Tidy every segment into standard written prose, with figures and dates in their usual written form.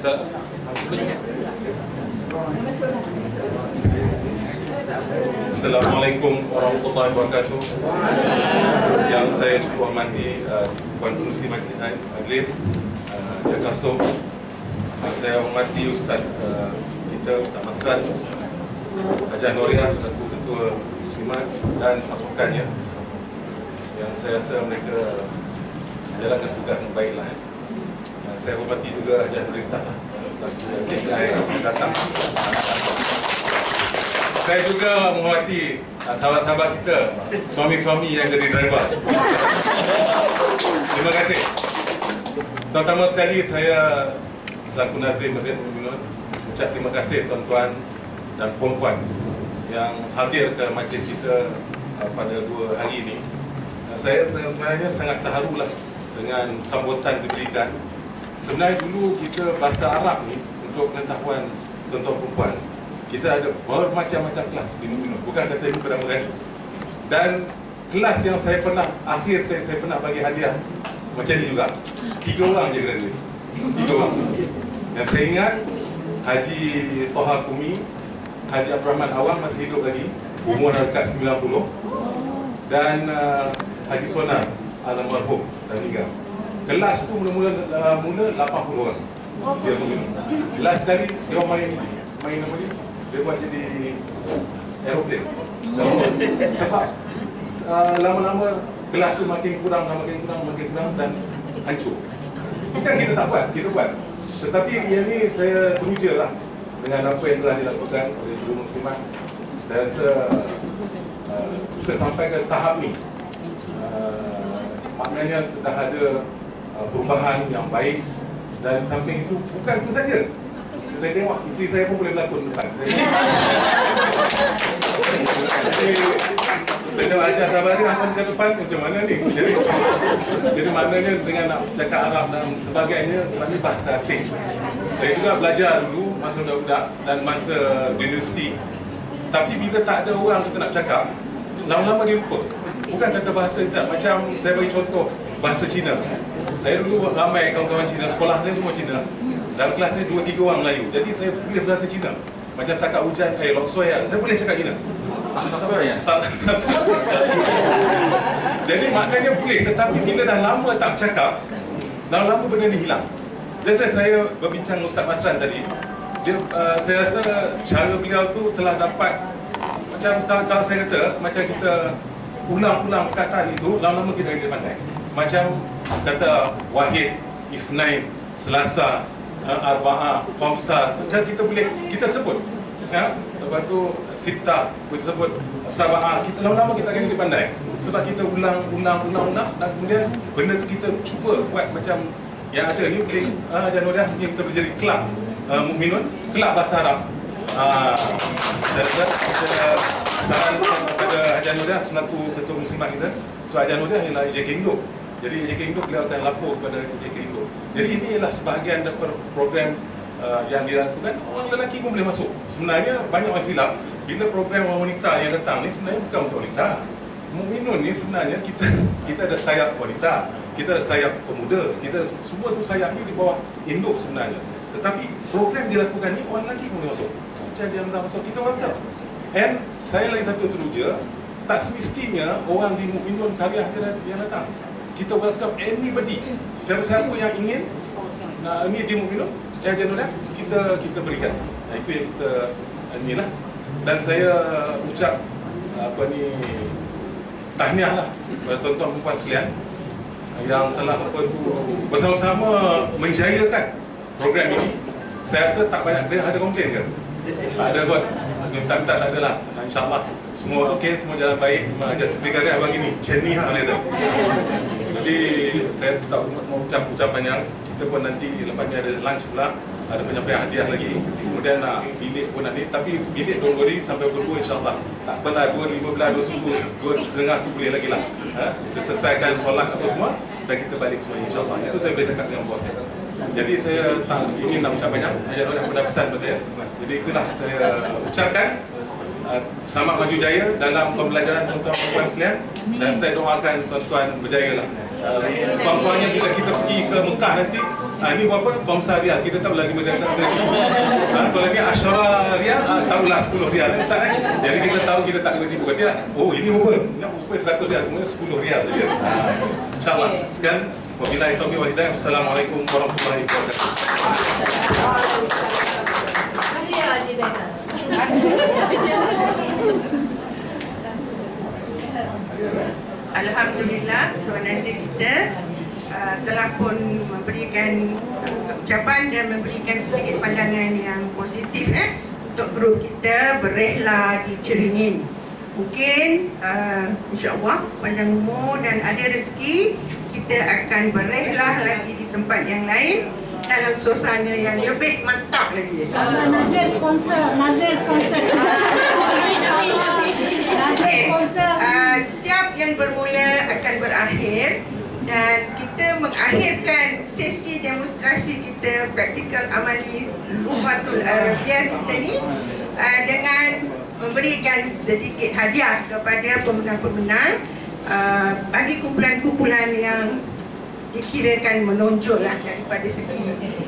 Assalamualaikum warahmatullahi wabarakatuh. Yang saya cukup hormati Puan Pengerusi Majlis, Cik Kasum. Saya hormati Ustaz kita, Ustaz Masran, Haji Noria selaku Ketua Muslimat dan pasukannya, yang saya rasa mereka menjalankan tugas yang baiklah. Saya hormati juga Haji Nurista selaku KPI yang datang. Saya juga menghormati sahabat-sahabat kita, suami-suami yang jadi driver. Terima kasih. Pertama sekali saya selaku Nazim Masjid Mu'minun ucap terima kasih tuan-tuan dan puan-puan yang hadir ke majlis kita pada 2 hari ini. Saya sebenarnya sangat terharulah dengan sambutan diberikan. Sebenarnya dulu kita bahasa Arab ni, untuk pengetahuan tuan-tuan puan-puan, kita ada bermacam-macam kelas di Mu'minun, bukan kata ini pertama kali. Dan kelas yang saya pernah, akhir sekali saya pernah bagi hadiah macam ni juga, 3 orang je graduate, 3 orang. Yang saya ingat Haji Toha Kumi, Haji Abdul Rahman Awang masih hidup lagi, umur dekat 90, dan Haji Sonar almarhum dan meninggal. Kelas tu mula 80 orang. Dia Mu'minun. Kelas sekali dia orang main apa dia? Dia buat jadi aeroplane. Sebab lama-lama kelas tu makin kurang dan hancur. Bukan kita tak buat, kita buat. Tetapi yang ni saya teruja lah dengan apa yang telah dilakukan oleh seluruh muslimat. Saya rasa kita sampai ke tahap ni, maknanya sudah ada perubahan yang baik. Dan samping itu, bukan itu saja. Saya tengok isteri saya pun boleh berlakon depan. Saya tengok ajar sahabat dia nampak dekat depan, macam mana ni? Jadi maknanya dengan nak cakap Arab dan sebagainya, sebenarnya bahasa asing. Saya juga belajar dulu masa budak-budak dan masa universiti. Tapi bila tak ada orang kita nak cakap, lama-lama dia lupa. Bukan kata bahasa kita, macam saya bagi contoh bahasa Cina. Saya dulu ramai kawan-kawan Cina, sekolah saya semua Cina. Dalam kelas saya 2-3 orang Melayu. Jadi saya boleh bahasa Cina. Macam setakat hujan, loksoi, saya boleh cakap Cina. Jadi maknanya boleh, tetapi bila dah lama tak cakap, dah lama benda ni hilang. Jadi saya berbincang dengan Ustaz Masran tadi. Saya rasa cara beliau tu telah dapat, macam kalau saya kata, macam kita ulang-ulang perkataan itu, lama-lama kita akan pandai. Macam kata Wahid, Isnain, Selasa, Arba'ah, Khamsah, kita boleh, kita sebut ya? Lepas tu Sitah, kita sebut Sab'ah, kita lama-lama kita akan jadi pandai. Sebab kita ulang dan kemudian benda tu kita cuba buat macam yang ada ni. Boleh Januariah ni kita boleh jadi kelab Mu'minun, kelab bahasa Arab. Saya saran kepada Haji Noria selaku Ketua Muslimat kita. So Haji Noria ialah JK Indo. Jadi JK Indo beliau akan lapor kepada JK Indo. Jadi ini ialah sebahagian daripada program yang dilakukan. Orang lelaki pun boleh masuk. Sebenarnya banyak orang silap bila program orang wanita yang datang ni sebenarnya bukan untuk wanita. Mu'minun ni sebenarnya kita ada sayap wanita, kita ada sayap pemuda, kita semua tu sayap ni di bawah induk sebenarnya. Tetapi program dilakukan ni orang lelaki pun boleh masuk. Macam dia dah masuk, kita welcome. And saya lagi satu teruja, tak semestinya orang di Mu'minun karya yang datang. Kita welcome anybody, siapa-siapa yang ingin ni di Mu'minun yang jenuh kita berikan. Itu yang kita inilah. Dan saya ucap tahniah lah kepada tuan-tuan perempuan sekalian yang telah bersama-sama menjayakan program ini. Saya rasa tak banyak ada komplain ke? Tak ada kot. Minta tak ada lah. InsyaAllah semua okey, semua jalan baik. Macam seperti kata abang gini, jenih lah dia tu. Jadi saya tak mau ucap ucapan yang kita pun nanti lepas ni ada lunch pula, ada penyampaian hadiah lagi. Kemudian nak bilik pun nanti, tapi bilik 2 hari sampai pukul 2 insyaAllah. Tak apalah 2.15, 2.30 tu boleh lagi lah. Kita selesaikan solat apa semua dan kita balik semua insyaAllah. Itu saya boleh cakap dengan bos saya. Jadi saya tak ingin nak ucap banyak, hanya orang pun dah pesan pada saya. Jadi itulah saya ucapkan selamat maju jaya dalam pembelajaran tuan-tuan perempuan sekalian, dan saya doakan tuan-tuan berjaya lah Contohnya bila kita pergi ke Mekah nanti, ini berapa? Khamsah riyal, kita tahu lagi benda tak boleh. Kalau ni Asyara riyal, tahulah 10 riyal Ustaz kan? Jadi kita tahu kita tak kena tipu. Kata, oh ini berapa? Nak berapa 100 riyal, kemudian 10 riyal saja. InsyaAllah. Sekian. Wabillahi taufiq wal hidayah. Assalamualaikum warahmatullahi wabarakatuh. Alhamdulillah, Tuan Nazir kita telah pun memberikan ucapan dan memberikan sedikit pandangan yang positif untuk grup kita berrehla di Ceringin. Mungkin insya-Allah panjang umur dan ada rezeki kita akan berrehla lagi di tempat yang lain dalam suasana yang lebih mantap lagi. Nazir sponsor, Nazir sponsor. Nazir sponsor. Setiap yang bermula akan berakhir dan kita mengakhirkan sesi demonstrasi kita praktikal amali Lughatul Arabiah kita ni dengan memberikan sedikit hadiah kepada pemenang-pemenang bagi kumpulan-kumpulan yang dikirakan menonjol lah daripada segi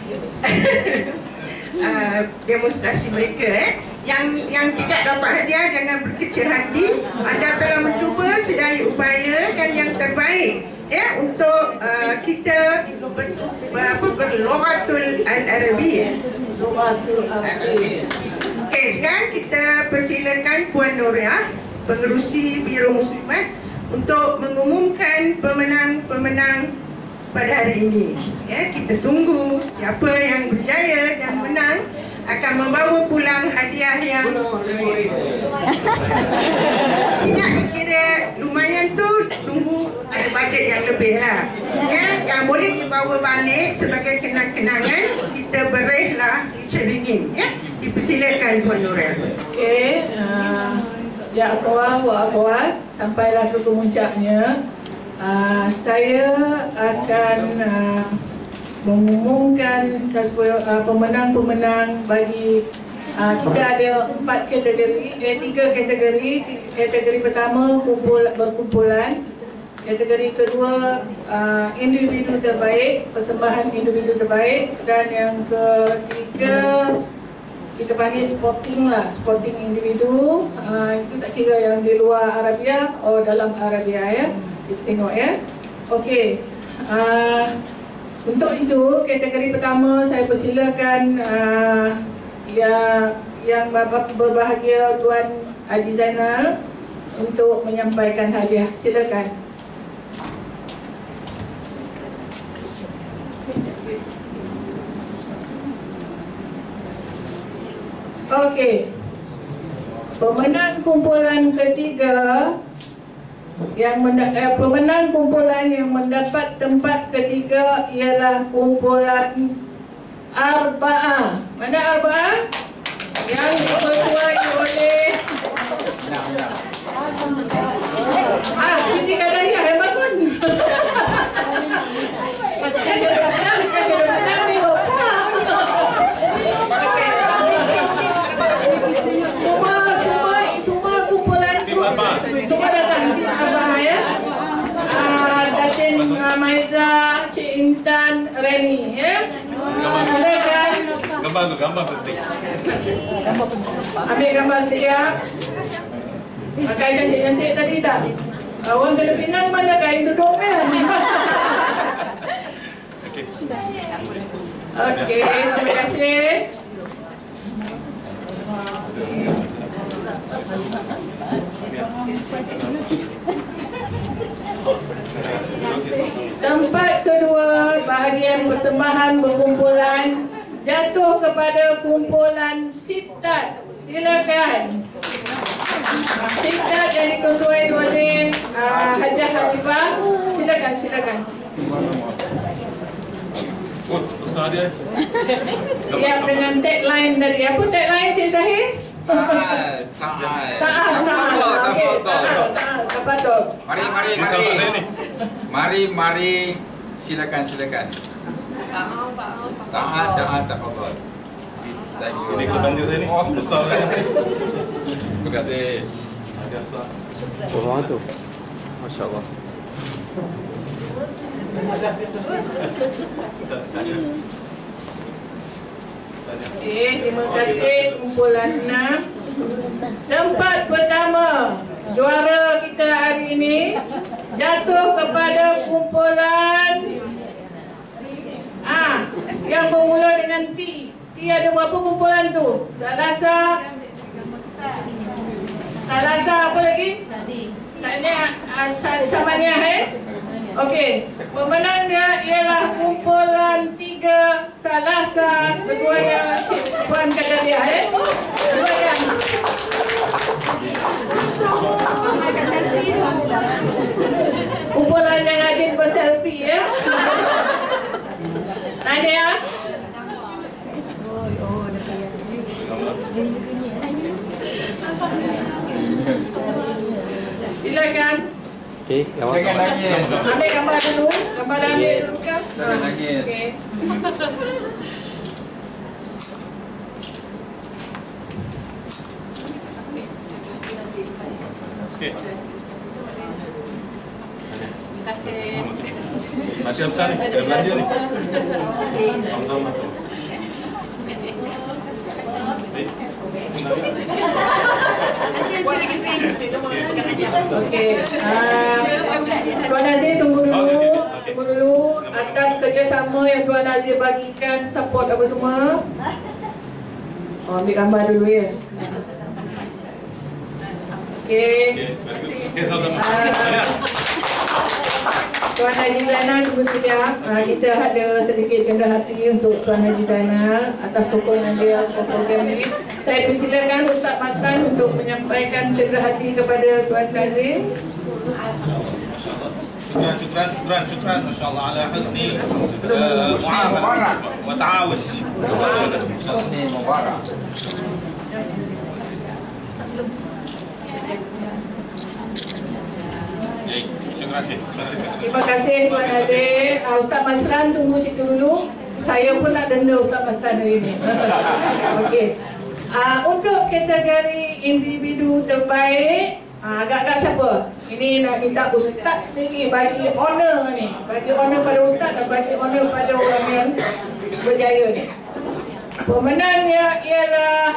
demonstrasi mereka. Yang tidak dapat hadiah jangan berkecil hati. Anda telah mencuba sedaya upaya dan yang terbaik untuk kita berlughatul al-Arabiah. Okey, sekarang kita persilakan Puan Nuriah, pengerusi Biro Muslimat, untuk mengumumkan pemenang-pemenang pada hari ini. Kita tunggu siapa yang berjaya dan menang akan membawa pulang hadiah yang tidak dikira lumayan tu, tunggu ada bajet yang lebih lah. Yang boleh dibawa balik sebagai kenang-kenangan kita berrehla di Ceringin. Dipersilakan Puan Nuriah. Okey, ya akhwat wa akhwat, sampailah ke pemuncaknya. Saya akan mengumumkan pemenang-pemenang bagi kita ada 4 kategori, 3 kategori. Kategori pertama berkumpulan, kategori kedua individu terbaik, persembahan individu terbaik, dan yang ketiga kita panggil sporting lah, sporting individu. Itu tak kira yang di luar Arabia atau dalam Arabia ya. Kita tengok ya. Okey. Untuk itu kategori pertama saya persilakan yang berbahagia Tuan Haji Zainal untuk menyampaikan hadiah. Silakan. Okey. Pemenang kumpulan ketiga pemenang kumpulan yang mendapat tempat ketiga ialah kumpulan Arba'ah. Mana Arba'ah? Yang diketuai oleh Siti Kadariah yang bangun. Semua kumpulan semua datang di Abah ya. Datin Maiza, Cik Intan, Reni ya. Silakan. Gambar penting. Ambil gambar setiap. Pakai cantik-cantik tadi tak? Orang Filipina mana kain tudung kan? Okey, terima kasih. Tempat kedua bahagian persembahan berkumpulan jatuh kepada kumpulan Sitat. Silakan. Sitat yang diketuai oleh Hajah Hanifah. Silakan. Oh, besar dia. Siap dengan tagline dari apa tagline Cik Zahir? Taat. Mari, silakan. Taat, tafadhol. Ini kebanjir saya ni. Besar dia. Terima kasih. Ada besar. Oh, tu. Masya-Allah. Okey, terima kasih kumpulan 6. Tempat pertama juara kita hari ini jatuh kepada kumpulan yang bermula dengan T. T ada berapa kumpulan tu? Salasa apa lagi? Samania Okey, pemenang dia ialah kumpulan 3 Salasa, kedua yang Puan kata dia kedua yang kumpulan yang rajin berselfie ya. Nadia. Silakan. Okey, Jangan nangis. Ambil gambar dulu. Gambar ambil dulu kan? Jangan nangis. Okey. Okey. Terima kasih. Masih besar ni, kita belanja ni. Sama-sama. Okey. Tuan Nazir tunggu dulu atas kerjasama yang Tuan Nazir bagikan, support apa semua. Ambil gambar dulu ya. Okey. Okey, sama-sama. Tuan Haji Zainal tunggu sekejap. Kita ada sedikit cendera hati untuk Tuan Haji Zainal atas sokongan dia program ini. Saya persilakan Ustaz Masran untuk menyampaikan cendera hati kepada Tuan Nazir. شكرا ما شاء الله على حسن معاملة وتعاوش. Husni Mubarak. Terima kasih Tuan Nazir. Ustaz Masran tunggu situ dulu. Saya pun nak denda Ustaz Masran hari ini. Okey. Untuk kategori individu terbaik, agak-agak siapa? Ini nak minta Ustaz sendiri bagi honor ni. Bagi honor pada Ustaz dan bagi honor pada orang yang berjaya ni. Pemenangnya ialah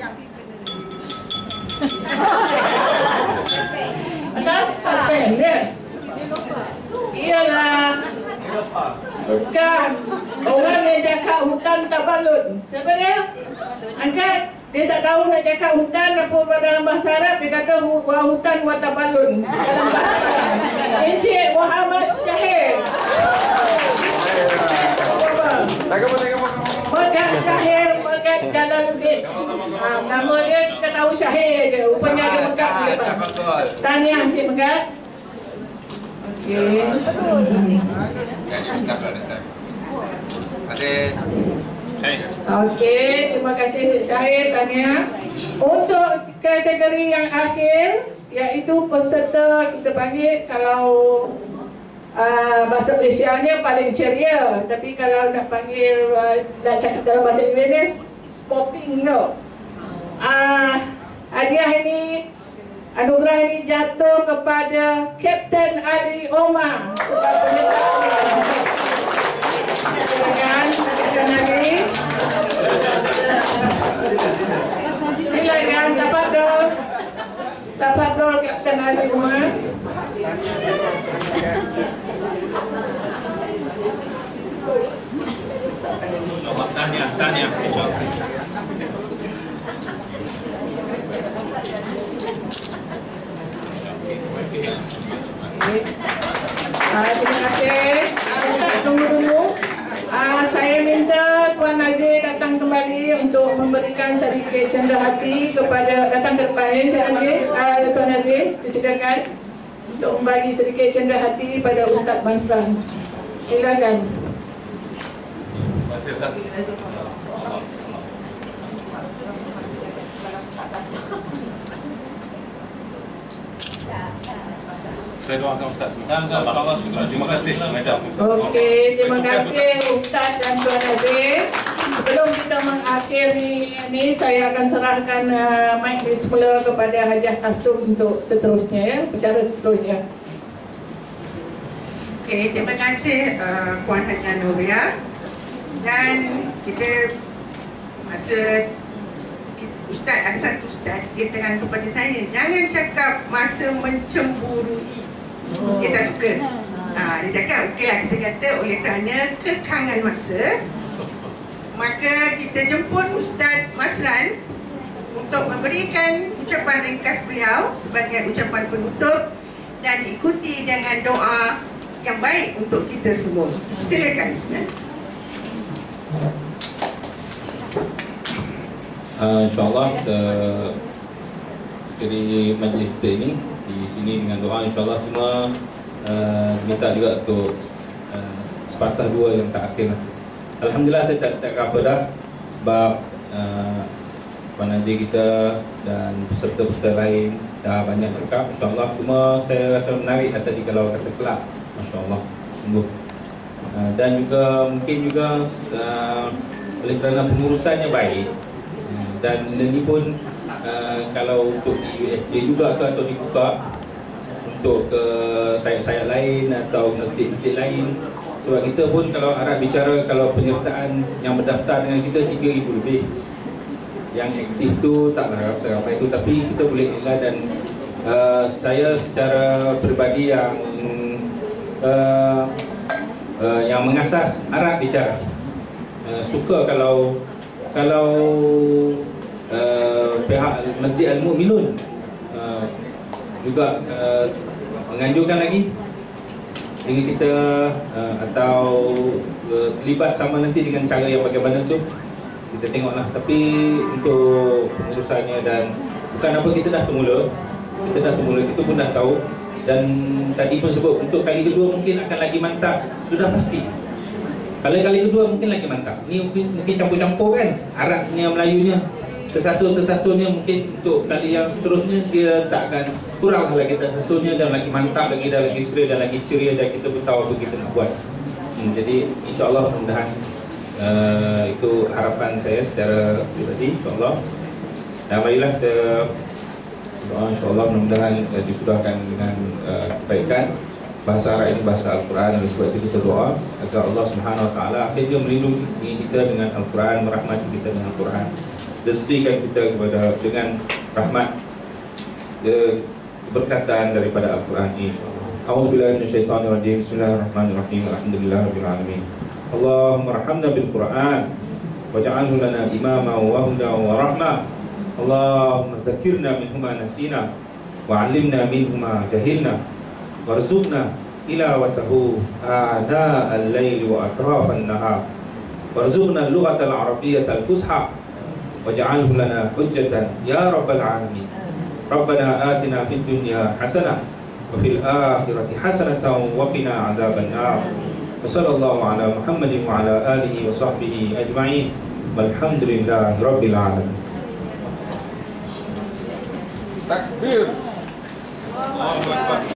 suspend ya. Ialah bukan orang yang cakap hutan tabalun. Siapa dia? Angkat. Dia tak tahu nak cakap hutan apa dalam bahasa Arab. Dia kata hutan wa tabalun dalam bahasa Arab. Encik Muhammad Syahir. Megat Syahir, Megat Jalaluddin. Nama dia kita tahu Syahir je. Rupanya ada Megat di depan. Tahniah Encik Megat. Okey. Terima kasih. Okey, terima kasih Encik Syahir, tahniah. Untuk kategori yang akhir, iaitu peserta kita panggil kalau bahasa Malaysianya paling ceria, tapi kalau nak panggil nak cakap dalam bahasa Inggeris sporting tu. Hadiah ini, anugerah ini jatuh kepada Kapten Ali Omar. Silakan Kapten Ali. Silakan tafadhol Kapten Ali Omar. InsyaAllah. Tahniah. InsyaAllah. Terima kasih. Ustaz tunggu dulu. Saya minta Tuan Nazir datang kembali untuk memberikan sedikit cendera hati kepada datang ke depan Tuan Nazir, silakan untuk membagi sedikit cendera hati pada Ustaz Masran. Silakan. Terima kasih Ustaz. Saya doakan Ustaz. InsyaAllah. Terima kasih mengajar Ustaz. Okey, terima kasih Ustaz dan Tuan Nazir. Sebelum kita mengakhiri ini, saya akan serahkan mic semula kepada Hajah Kasum untuk seterusnya ya, bicara seterusnya. Okey, terima kasih Puan Haja Nuria. Dan kita masa Ustaz, ada satu Ustaz, dia terang kepada saya, jangan cakap masa mencemburui. Dia tak suka. Dia cakap, okeylah kita kata oleh kerana kekangan masa, maka kita jemput Ustaz Masran untuk memberikan ucapan ringkas beliau sebagai ucapan penutup dan diikuti dengan doa yang baik untuk kita semua. Silakan Ustaz. InsyaAllah dari majlis kita ini di sini dengan doa insyaAllah semua minta juga untuk sepatah dua yang tak akhir. Alhamdulillah saya tak apa dah sebab Puan Najib kita dan peserta-peserta lain dah banyak cakap insyaAllah. Cuma saya rasa menarik tadi kalau kata kelak, masya-Allah, sungguh. Dan juga mungkin juga oleh kerana pengurusannya baik, dan ini pun kalau untuk di USJ juga ke atau dibuka untuk ke sayap-sayap lain atau masjid-masjid lain. Sebab kita pun kalau Arab bicara, kalau penyertaan yang berdaftar dengan kita 3,000 lebih. Yang aktif tu taklah rasa ramai itu, tapi kita boleh nilai. Dan saya secara peribadi yang mengasas Arab bicara, suka kalau pihak Masjid Al-Mu'minun juga menganjurkan lagi dengan kita atau terlibat sama nanti dengan cara yang bagaimana tu kita tengoklah. Tapi untuk pengurusannya dan bukan apa, kita dah termula, kita pun dah tahu. Dan tadi pun sebut untuk kali kedua mungkin akan lagi mantap, sudah pasti. Kalau kali kedua mungkin lagi mantap. Ni mungkin campur-campur kan, Arabnya, Melayunya, tersasul-tersasulnya. Mungkin untuk kali yang seterusnya dia tak akan kurang lagi tersasulnya, dan lagi mantap lagi, dan lagi seria dan lagi ceria, dan kita pun tahu apa kita nak buat. Jadi insyaAllah mudah-mudahan itu harapan saya secara pribadi, insyaAllah. Dan marilah kita doa insyaAllah mudah-mudahan disudahkan dengan kebaikan. Bahasa Arab ini bahasa Al-Quran, oleh sebab itu kita doa agar Allah Subhanahu Wa Taala akhirnya melindungi kita dengan Al-Quran, merahmati kita dengan Al-Quran, rezekikan kita kepada dengan rahmat keberkatan daripada Al-Quran ini, insyaAllah. A'udzubillahi minasyaitonirrajim. Bismillahirrahmanirrahim. Alhamdulillahirabbil Allahumma arhamna bil Quran waj'alhu lana imama wa hudan wa rahmah. Allahumma dzakirna minhu ma nasina wa 'allimna minhu ma jahilna warzuqna tilawatahu ana al-laili wa atrafan nahar warzuqna al-lughata al-arabiyyata al-fusha waj'alhu lana hujjatan ya rabbal alamin. Rabbana atina fid dunya hasanah wa fil akhirati hasanatan wa qina adzaban nar. Wassallallahu ala Muhammadin wa ala alihi wa sahbihi ajma'in. Walhamdulillahi rabbil alamin. Takbir.